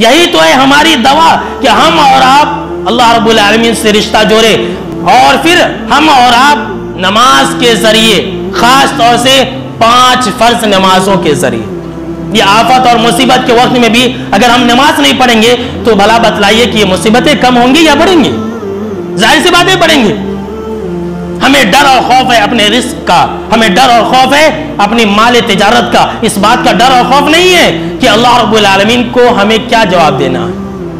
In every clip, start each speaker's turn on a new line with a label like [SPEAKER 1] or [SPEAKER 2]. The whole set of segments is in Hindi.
[SPEAKER 1] यही तो है हमारी दवा कि हम और आप अल्लाह रब्बुल आलमीन से रिश्ता जोड़े, और फिर हम और आप नमाज के जरिए, खास तौर से 5 फर्ज नमाजों के जरिए, ये आफत और मुसीबत के वक्त में भी अगर हम नमाज नहीं पढ़ेंगे तो भला बतलाइए कि ये मुसीबतें कम होंगी या बढ़ेंगी? जाहिर सी बातें बढ़ेंगी। हमें डर और खौफ है अपने रिस्क का, हमें डर और खौफ है अपनी माल तिजारत का। इस बात का डर और खौफ नहीं है कि अल्लाह रब्बुल आलमीन को हमें क्या जवाब देना है।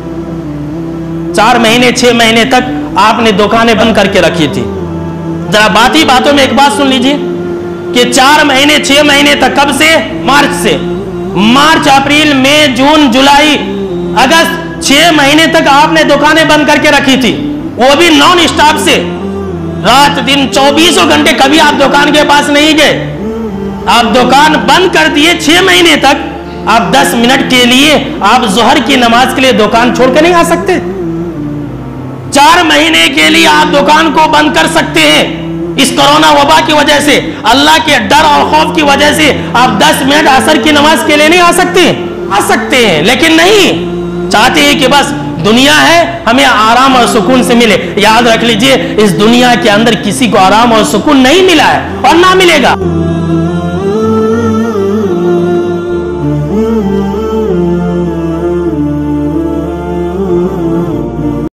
[SPEAKER 1] 4 महीने 6 महीने तक आपने दुकानें बंद करके रखी थी। जरा बातों में एक बात सुन लीजिए कि 4 महीने 6 महीने तक, कब से? मार्च से। मार्च, अप्रैल, मई, जून, जुलाई, अगस्त, 6 महीने तक आपने दुकानें बंद करके रखी थी, वो भी नॉन स्टॉप से, रात दिन 24 घंटे। कभी आप दुकान के पास नहीं गए, आप दुकान बंद कर दिए 6 महीने तक। आप 10 मिनट के लिए आप जोहर की नमाज के लिए दुकान छोड़ के नहीं आ सकते? 4 महीने के लिए आप दुकान को बंद कर सकते हैं। इस कोरोना वबा की वजह से, अल्लाह के डर और खौफ की वजह से आप 10 मिनट असर की नमाज के लिए नहीं आ सकते? आ सकते हैं, लेकिन नहीं चाहते हैं कि बस दुनिया है, हमें आराम और सुकून से मिले। याद रख लीजिए, इस दुनिया के अंदर किसी को आराम और सुकून नहीं मिला है और ना मिलेगा।